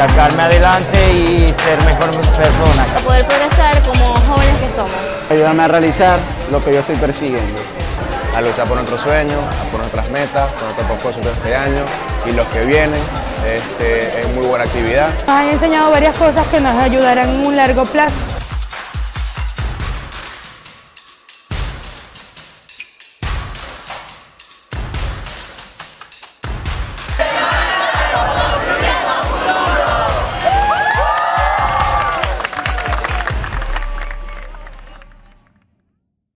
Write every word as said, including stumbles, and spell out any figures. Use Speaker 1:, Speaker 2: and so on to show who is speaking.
Speaker 1: sacarme adelante y ser mejor persona.
Speaker 2: Para poder progresar como jóvenes que somos.
Speaker 3: Ayúdame a realizar lo que yo estoy persiguiendo.
Speaker 4: A luchar por nuestros sueños, por nuestras metas, por nuestros propósitos este año y los que vienen. Este, es muy buena actividad.
Speaker 5: Nos han enseñado varias cosas que nos ayudarán en un largo plazo.